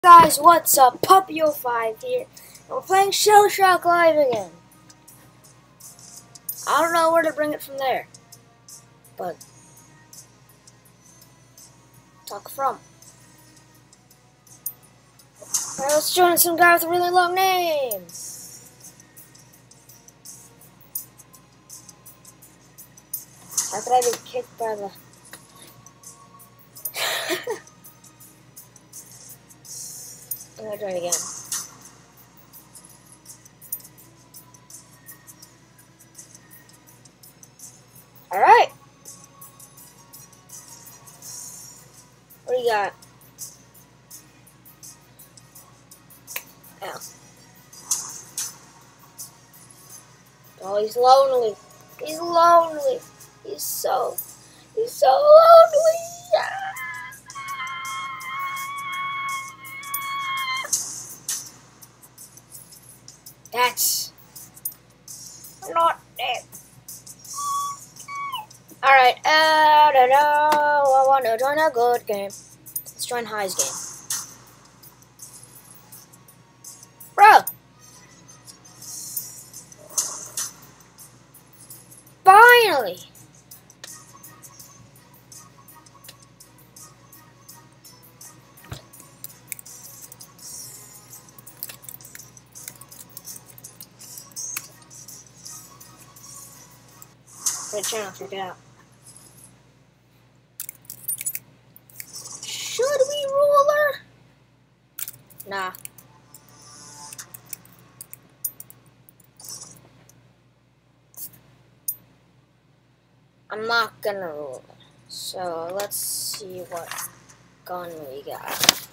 Guys, what's up? Puppyo5 here. And we're playing Shell Shock Live again. I don't know where to bring it from there, but talk from. Alright, let's join some guy with a really long name. How could I be kicked by the... I'm gonna do it again. Alright. What do you got? Ow. Oh, he's lonely. He's lonely. He's so lonely. That's not it. Alright, I don't know. I want to join a good game. Let's join High's game. Bro! Finally! Good channel, check it out. Should we ruler? Nah. I'm not gonna rule it. So let's see what gun we got.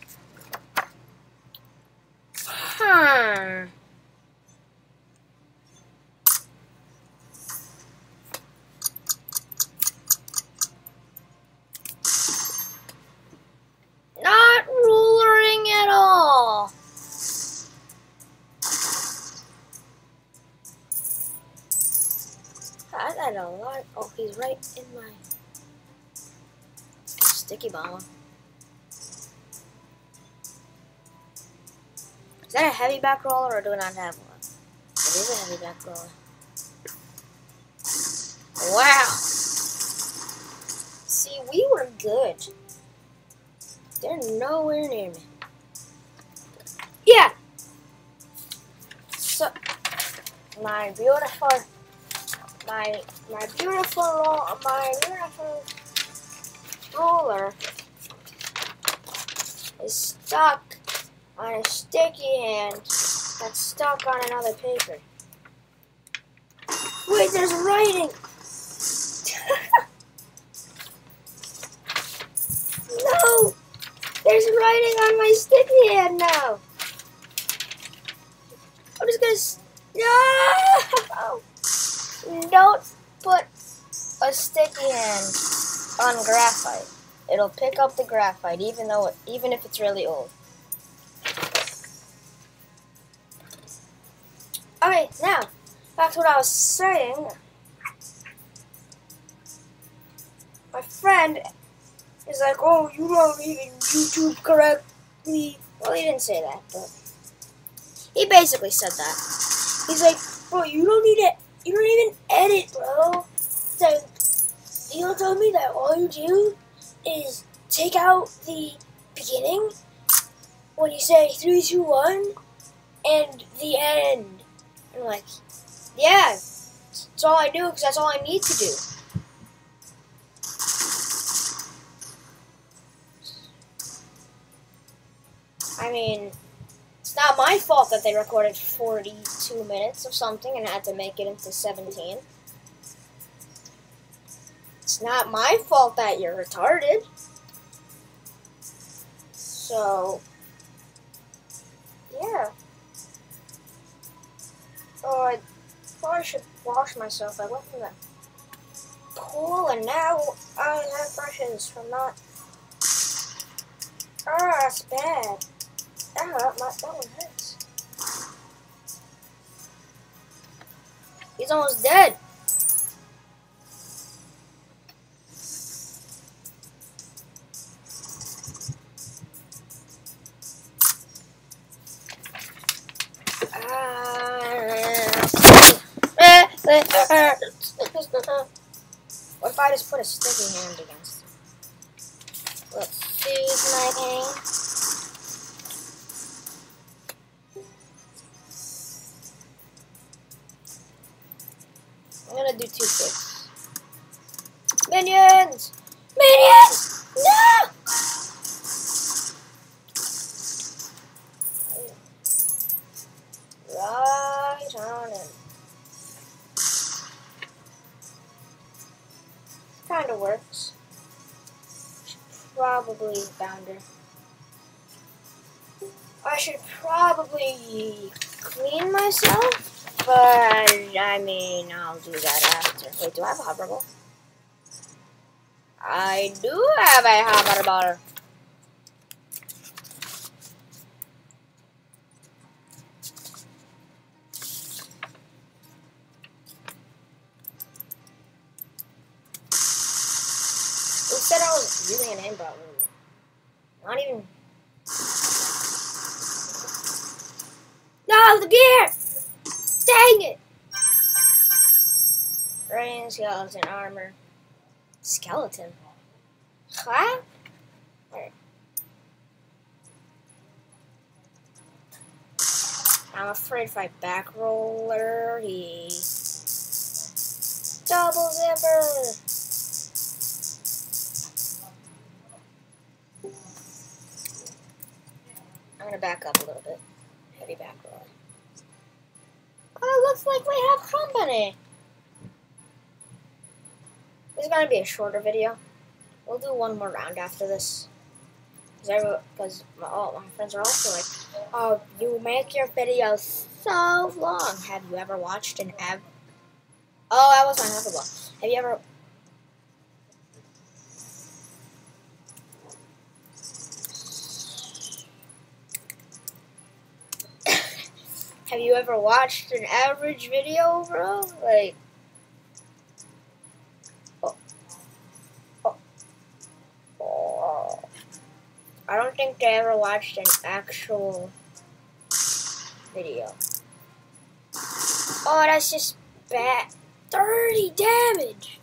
Not rulering at all. I don't like. Oh, he's right in my sticky bomb. Is that a heavy back roller or do we not have one? It is a heavy back roller. Wow. See, we were good. They're nowhere near me. Yeah. So, my beautiful roller is stuck on a sticky hand that's stuck on another paper. Wait, there's writing. No, there's writing on my sticky hand now. I'm just gonna no. Don't put a sticky hand on graphite. It'll pick up the graphite, even if it's really old. Okay, now back to what I was saying. My friend is like, "Oh, you don't even YouTube correctly." Well, he didn't say that, but he basically said that. He's like, "Bro, you don't even edit, bro." So he'll tell me that all you do is take out the beginning when you say 3, 2, 1 and the end. I'm like, yeah, that's all I do because that's all I need to do. I mean, it's not my fault that they recorded 42 minutes of something and had to make it into 17. It's not my fault that you're retarded. So, yeah. Oh, I probably should wash myself. I went from the pool and now I have brushes from not. Ah, that's bad. Ah, that one hurts. He's almost dead. What if I just put a sticky hand against it? Let's soothe my pain. I'm gonna do 2 kicks. Minions! Minions! No! Right on in. Kinda works. Probably founder. I should probably clean myself, but I mean, I'll do that after. Wait, do I have a hover ball? I do have a hover ball. Instead, I was using an aimbot. Not even. No, the gear! Dang it! Rain, skeleton, armor. Skeleton? Huh? Wait. I'm afraid if I back roller, he. Double zipper! I'm gonna back up a little bit. Heavy back roller. Oh, looks like we have company. This is gonna be a shorter video. We'll do one more round after this. Because all my friends are also like, oh, you make your videos so long. Have you ever watched an Oh, that was my hoverball. Have you ever... Have you ever watched an average video, bro? Like... I don't think they ever watched an actual video. Oh, that's just bad. 30 damage!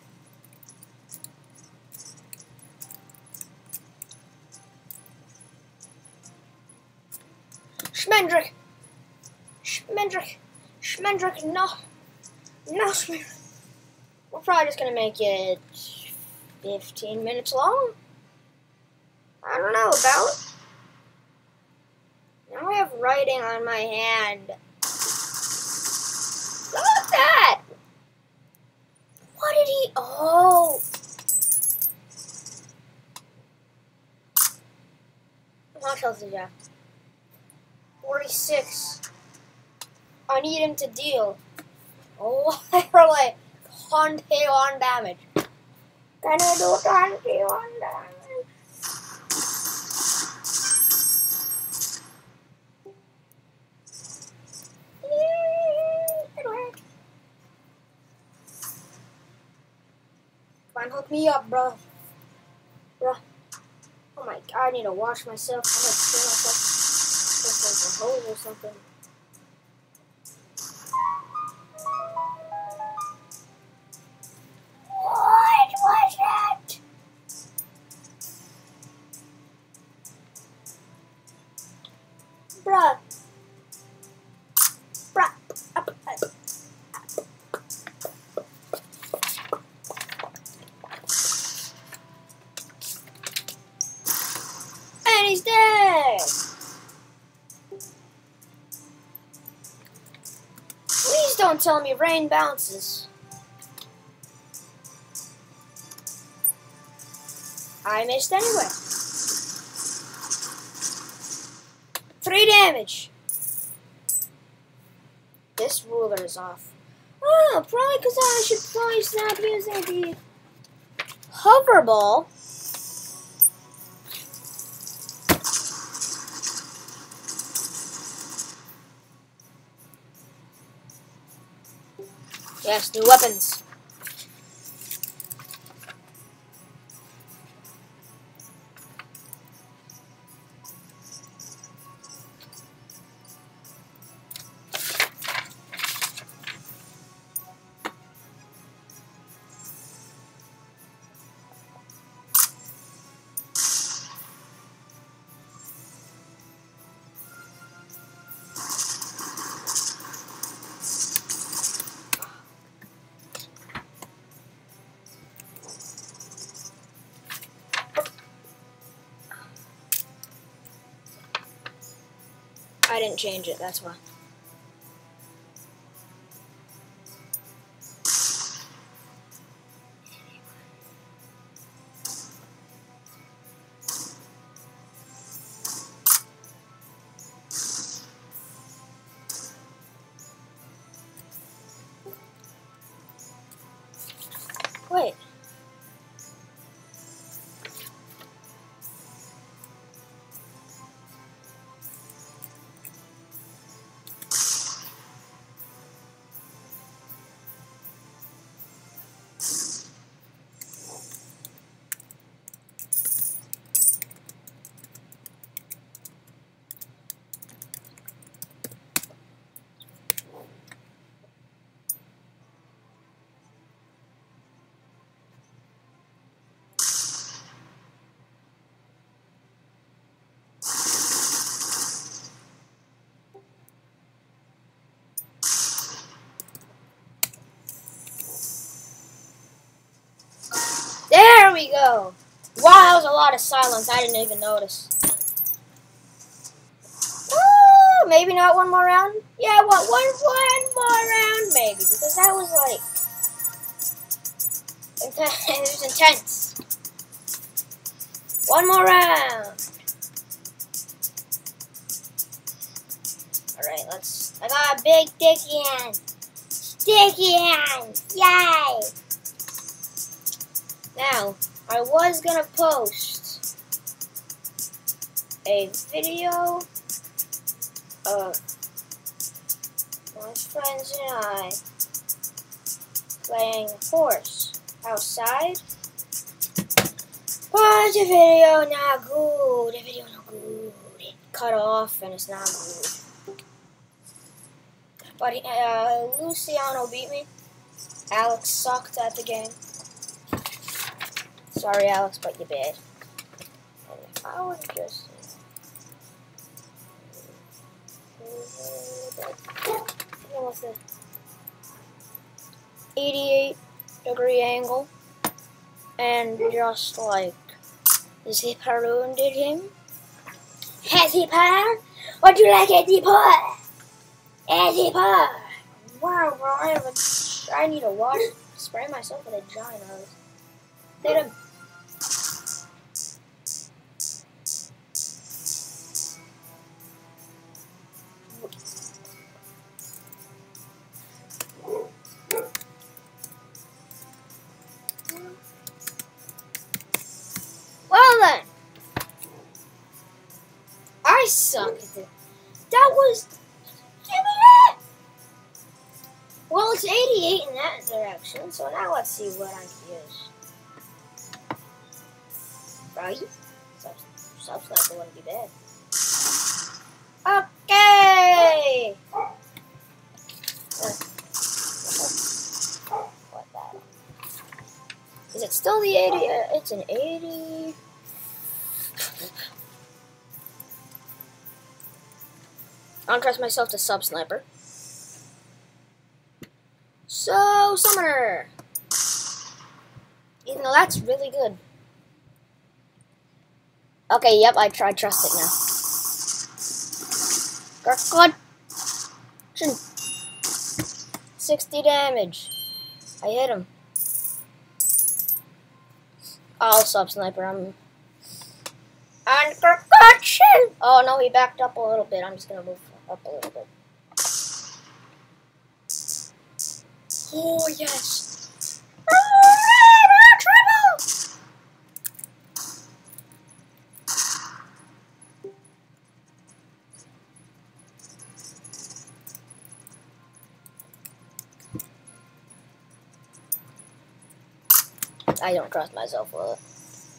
Schmendrick! Schmendrick! Schmendrick, no! No, Schmendrick! We're probably just gonna make it 15 minutes long. I don't know about. Now I have writing on my hand. Look at that! What did he... Oh! How much health did he have? 46. I need him to deal. Oh, for like 21 damage. Can I do 21 damage? Come on, hook me up, bro. Bro. Oh my god, I need to wash myself. I'm gonna spin myself. Like a hose or something. What was that? Bruh. Bruh. And he's dead. Please don't tell me rain bounces. I missed anyway. 3 damage. This ruler is off. Oh, probably because I should probably stop using the hover ball. Yes, new weapons. I didn't change it, that's why. Wait. There we go. Wow, that was a lot of silence. I didn't even notice. Maybe not one more round. Yeah, one more round, maybe, because that was like intense. It was intense. One more round. All right, let's. I got a big sticky hand. Sticky hand. Yay! Now, I was gonna post a video of my friends and I playing horse outside. But the video not good. The video not good. It cut off and it's not good. But Luciano beat me. Alex sucked at the game. Sorry, Alex, but you're bad. And if I would just... with the 88-degree angle. And just like... Zipper wounded him. Has he power? Would you like a depot? A depot? Wow, bro, I need to wash... Spray myself with a giant hose. Hit him. Well then, I suck at it. That was, give me that. Well, it's 88 in that direction, so now let's see what I can use. Right? Subsniper wouldn't be bad. Okay. What that? Is it still the 80? It's an 80. I don't trust myself to sub-sniper. So, Summoner. Even though that's really good. Okay, yep, I trust it now. Good. 60 damage. I hit him. I'll sub-sniper. I'm... And concussion! Oh, no, he backed up a little bit. I'm just gonna move up a little bit. Oh, yes. Triple! I don't trust myself with it.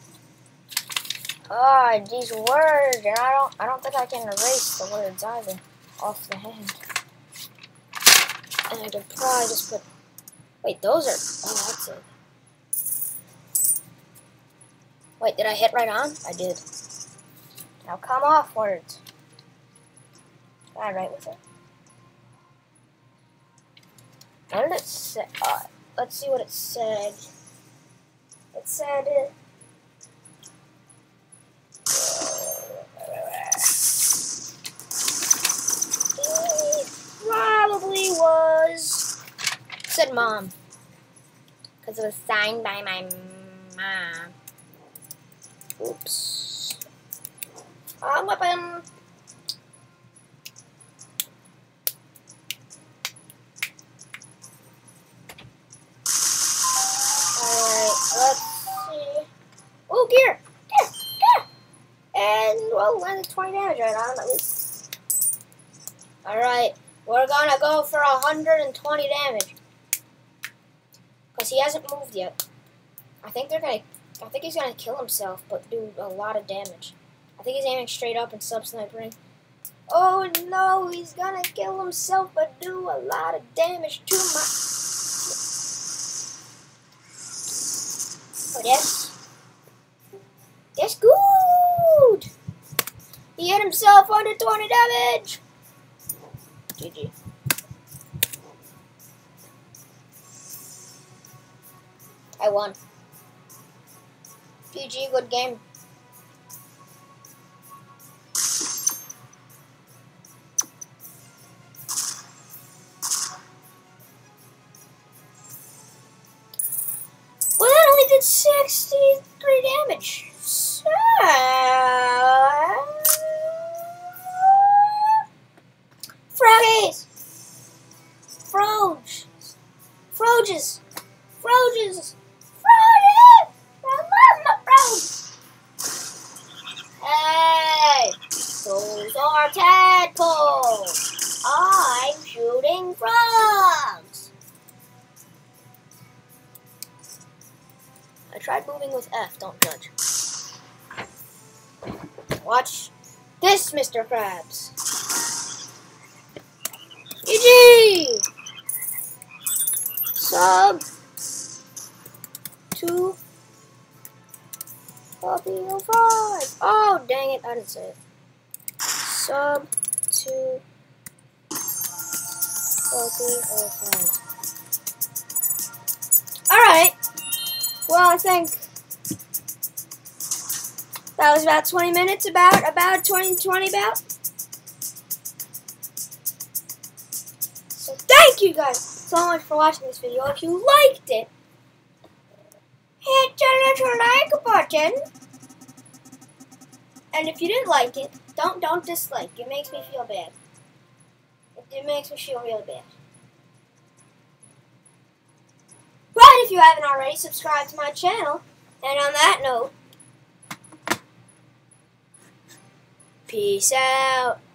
Ah, these words, and I don't think I can erase the words either off the hand. And I could probably just put. Wait, those are. Oh, that's it. Wait, did I hit right on? I did. Now come off words. Can I write with it? What did it say? Let's see what it said. It said it. said Mom. Because it was signed by my mom. Oops. Weapon. Alright, let's see. Oh, gear! And, well, landed 20 damage right on him at least. Alright, we're gonna go for 120 damage. Because he hasn't moved yet. I think he's gonna kill himself, but do a lot of damage. I think he's aiming straight up and sub-snipering. Oh no, he's gonna kill himself, but do a lot of damage to my... Oh, yes. That's good! He hit himself under 20 damage! GG. I won. GG, good game. Well, that only did 63 damage. So... Froggies! Froges! Froges! Froges! Froges! I love my frogs! Hey! Those are tadpoles! I'm shooting frogs! I tried moving with F, don't judge. Watch this, Mr. Krabs. GG! Sub 2 Puppy05. Oh, dang it, I didn't say it. Sub 2 Puppy05. Alright. Well, I think that was about 20 minutes, about 20 about. So thank you guys so much for watching this video. If you liked it, hit the little like button. And if you didn't like it, don't dislike. It makes me feel bad. It makes me feel really bad. But if you haven't already, subscribe to my channel. And on that note, peace out.